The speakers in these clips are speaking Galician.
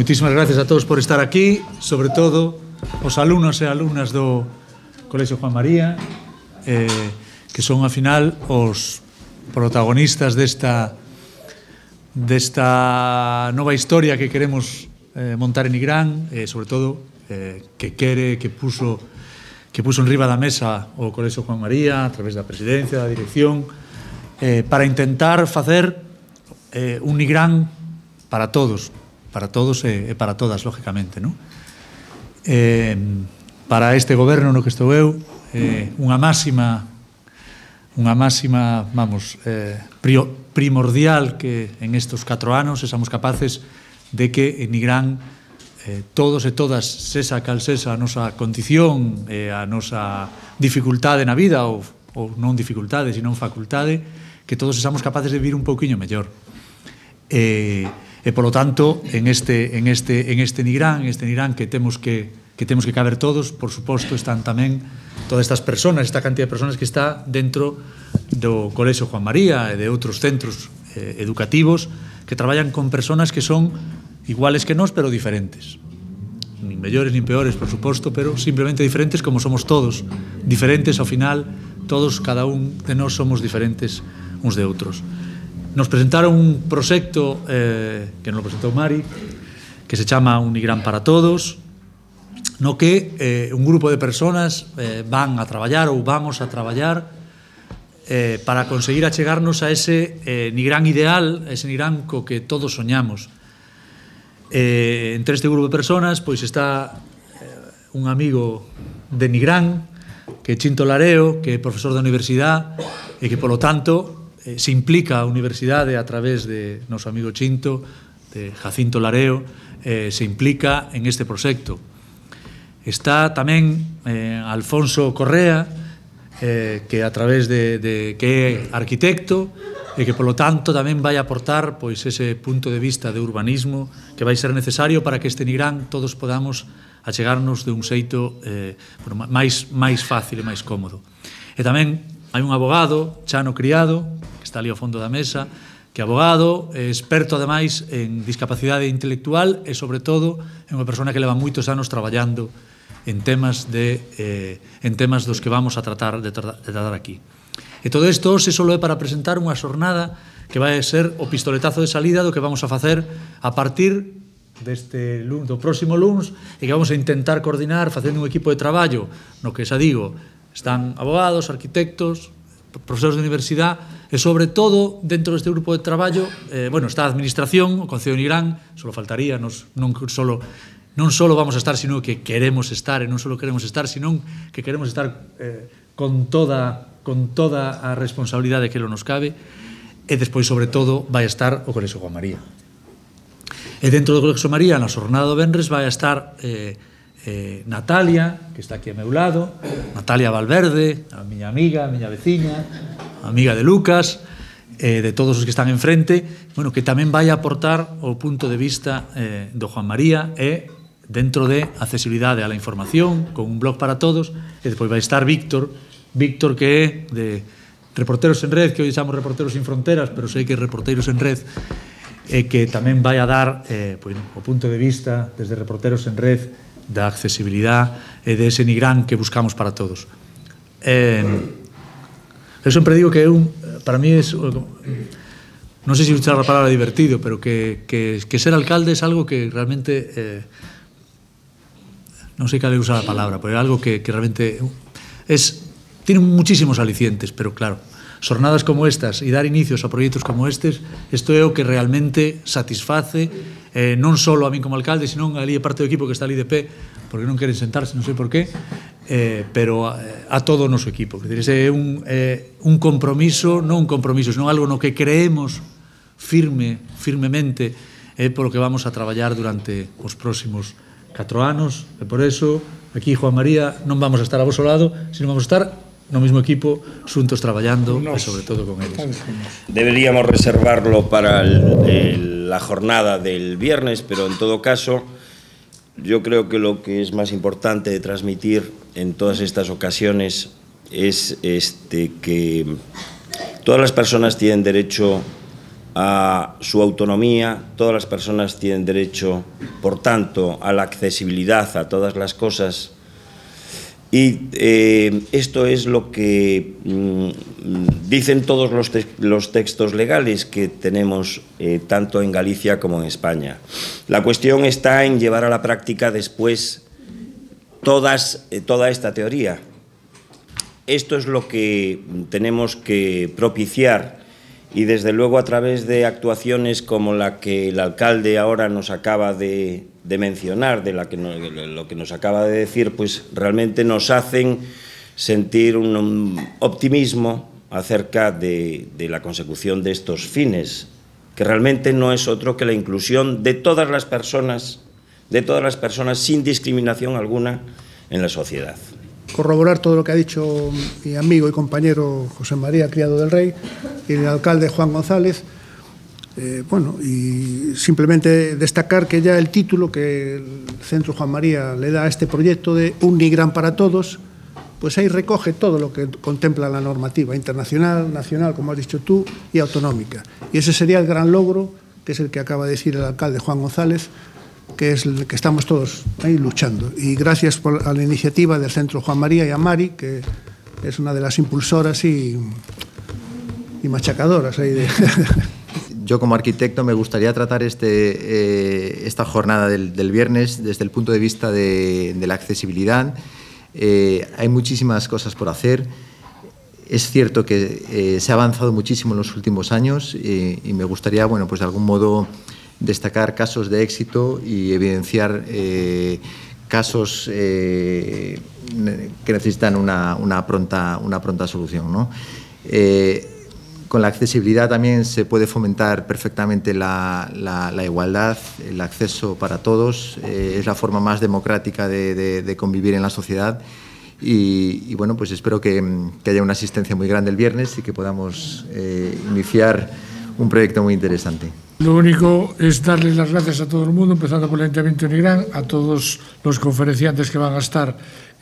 Moitísimas gracias a todos por estar aquí, sobre todo os alumnos e alumnas do Colexio Juan María, que son, ao final, os protagonistas desta nova historia que queremos montar en Nigrán, sobre todo que puso en riba da mesa o Colexio Juan María a través da presidencia, da dirección, para intentar facer un Nigrán para todos e para todas, lógicamente, non? Para este goberno no que estou eu, unha máxima, vamos, primordial que en estes 4 anos sexamos capaces de que en Nigrán todos e todas, sexa cal sexa a nosa condición e a nosa dificultade na vida, ou non dificultade, sino facultade, que todos sexamos capaces de vivir un pouquiño mellor. E, polo tanto, en este Nigrán que temos que caber todos, por suposto, están tamén todas estas personas, esta cantidad de personas que está dentro do Colexio Juan María e de outros centros educativos que traballan con personas que son iguales que nós, pero diferentes. Nin mellores nin peores, por suposto, pero simplemente diferentes como somos todos. Diferentes, ao final, todos, cada un de nós somos diferentes uns de outros. Nos presentaron un proxecto que nos presentou Mari, que se chama Un Nigrán para Todos, no que un grupo de personas van a traballar ou vamos a traballar para conseguir achegarnos a ese Nigrán ideal, ese Nigrán co que todos soñamos. Entre este grupo de personas pois está un amigo de Nigrán, que é Chinto Lareo, que é profesor da universidade e que, polo tanto, se implica a universidade a través de noso amigo Chinto, de Jacinto Lareo, se implica en este proxecto. Está tamén Alfonso Correa, que a través que é arquitecto e que, polo tanto, tamén vai aportar pois ese punto de vista de urbanismo que vai ser necesario para que este Nigrán todos podamos achegarnos de un xeito máis fácil e máis cómodo. E tamén hai un abogado, Chano Criado, que está ali ao fondo da mesa, que é abogado, é experto, ademais, en discapacidade intelectual e, sobre todo, é unha persona que leva moitos anos traballando en temas dos que vamos a tratar de tratar aquí. E todo isto se só é para presentar unha xornada que vai ser o pistoletazo de salida do que vamos a facer a partir do próximo luns e que vamos a intentar coordinar facendo un equipo de traballo no que xa digo, están abogados, arquitectos, profesores de universidade e, sobre todo, dentro deste grupo de traballo, está a administración, o Concello de Nigrán, só faltaría, non só vamos a estar, sino que queremos estar, e non só queremos estar, sino que queremos estar con toda a responsabilidade que nos cabe, e despois, sobre todo, vai estar o Colexio Juan María. E dentro do Colexio María, na xornada do venres, vai estar Natalia, que está aquí a meu lado, Natalia Valverde, a miña amiga, a miña veciña, amiga de Lucas, de todos os que están enfrente, que tamén vai aportar o punto de vista do Juan María e dentro de accesibilidade a la información, con un blog para todos, e despois vai estar Víctor, que é de Reporteros en Red, que hoxe chamamos Reporteros sin Fronteras, pero sei que é Reporteros en Red, e que tamén vai a dar o punto de vista desde Reporteros en Red da accesibilidade e de ese Nigrán que buscamos para todos. Eu sempre digo que para mí é, non sei se usar a palabra divertido, pero que ser alcalde é algo que realmente non sei cal é usar a palabra, pero é algo que realmente tiene muchísimos alicientes, pero claro, xornadas como estas e dar inicios a proxectos como estes, isto é o que realmente satisface non só a min como alcalde, senón ali a parte do equipo que está ali de pé, porque non queren sentarse, non sei por qué, pero a todo o noso equipo. É un compromiso, non un compromiso, senón algo no que creemos firmemente polo que vamos a traballar durante os próximos 4 anos, e por eso aquí, Juan María, non vamos a estar a vosso lado, sino vamos a estar no mismo equipo, xuntos traballando e sobre todo con eles. Deberíamos reservarlo para la jornada del viernes, pero en todo caso yo creo que lo que es más importante de transmitir en todas estas ocasiones es que todas las personas tienen derecho a su autonomía, todas las personas tienen derecho, por tanto, a la accesibilidad a todas las cosas. Y esto es lo que dicen todos los textos legales que tenemos tanto en Galicia como en España. La cuestión está en llevar a la práctica después toda esta teoría. Esto es lo que tenemos que propiciar y, desde luego, a través de actuaciones como la que el alcalde ahora nos acaba de mencionar, de lo que nos acaba de decir, pues realmente nos hacen sentir un optimismo acerca de la consecución de estos fines, que realmente no es otro que la inclusión de todas las personas sin discriminación alguna en la sociedad. Corroborar todo lo que ha dicho mi amigo y compañero José María Criado del Rey y el alcalde Juan González. Bueno, y simplemente destacar que ya el título que el Centro Juan María le da a este proyecto de Un Nigrán para Todos, pues ahí recoge todo lo que contempla la normativa internacional, nacional, como has dicho tú, y autonómica. Y ese sería el gran logro, que es el que acaba de decir el alcalde Juan González, que es el que estamos todos ahí luchando. Y gracias a la iniciativa del Centro Juan María y a Mari, que es una de las impulsoras y machacadoras ahí de... Yo, como arquitecto, me gustaría tratar esta jornada del viernes desde el punto de vista de la accesibilidad. Hay muchísimas cosas por hacer. Es cierto que se ha avanzado muchísimo en los últimos años y me gustaría, bueno, pues de algún modo destacar casos de éxito y evidenciar casos que necesitan una pronta solución, ¿no? Con la accesibilidad también se puede fomentar perfectamente la igualdad, el acceso para todos. Es la forma más democrática de convivir en la sociedad. Y bueno, pues espero que haya una asistencia muy grande el viernes y que podamos iniciar un proyecto muy interesante. Lo único es darles las gracias a todo el mundo, empezando por el Ayuntamiento de Nigrán, a todos los conferenciantes que van a estar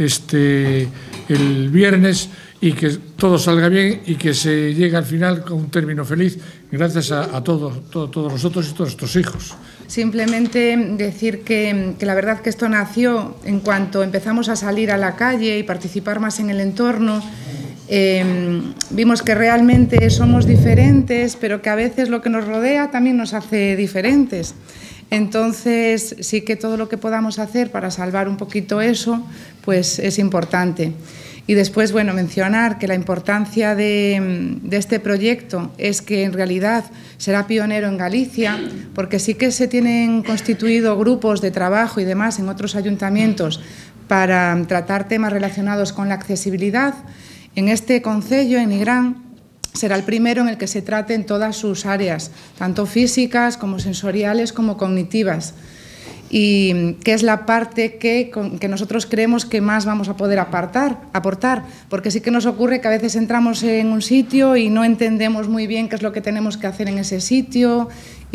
el viernes, y que todo salga bien y que se llegue al final con un término feliz, gracias a todos nosotros y todos estos hijos. Simplemente decir que la verdad que esto nació en cuanto empezamos a salir a la calle y participar más en el entorno. Vimos que realmente somos diferentes, pero que a veces lo que nos rodea también nos hace diferentes. Entonces, sí que todo lo que podamos hacer para salvar un poquito eso, pues es importante. Y después, bueno, mencionar que la importancia de este proyecto es que en realidad será pionero en Galicia, porque sí que se tienen constituido grupos de trabajo y demás en otros ayuntamientos para tratar temas relacionados con la accesibilidad. En este concello, en Nigrán, será el primero en el que se traten todas sus áreas, tanto físicas como sensoriales como cognitivas, y que es la parte que nosotros creemos que más vamos a poder aportar, porque sí que nos ocurre que a veces entramos en un sitio y no entendemos muy bien qué es lo que tenemos que hacer en ese sitio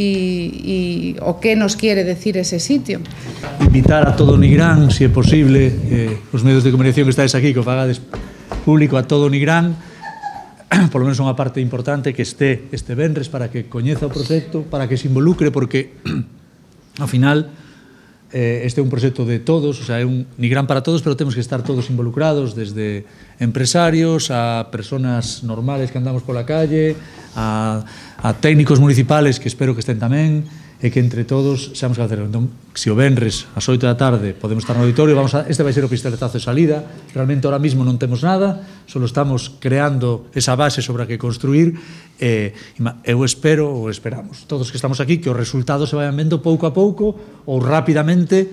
o qué nos quiere decir ese sitio. Invitar a todo Nigrán, si é posible, os medios de comunicación que estáis aquí, que o fagades público a todo Nigrán, por lo menos unha parte importante, que este venres para que coñeza o proxecto, para que se involucre, porque ao final este é un proxecto de todos, o sea, é un Nigrán para todos, pero temos que estar todos involucrados, desde empresarios a personas normales que andamos pola calle, a técnicos municipales que espero que estén tamén, e que entre todos seamos que hacerlo. Entón, se o venres ás 8 da tarde podemos estar no auditorio, este vai ser o pistoletazo de salida. Realmente ahora mismo non temos nada, solo estamos creando esa base sobre a que construir. Eu espero, ou esperamos, todos que estamos aquí, que os resultados se vayan vendo pouco a pouco ou rapidamente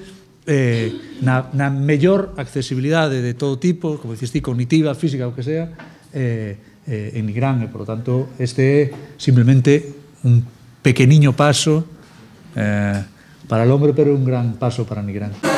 na mellor accesibilidade de todo tipo, como dices ti, cognitiva, física, o que sea, en Nigrán. E, por lo tanto, este é simplemente un pequeniño paso para el hombre, pero un gran paso para Nigrán.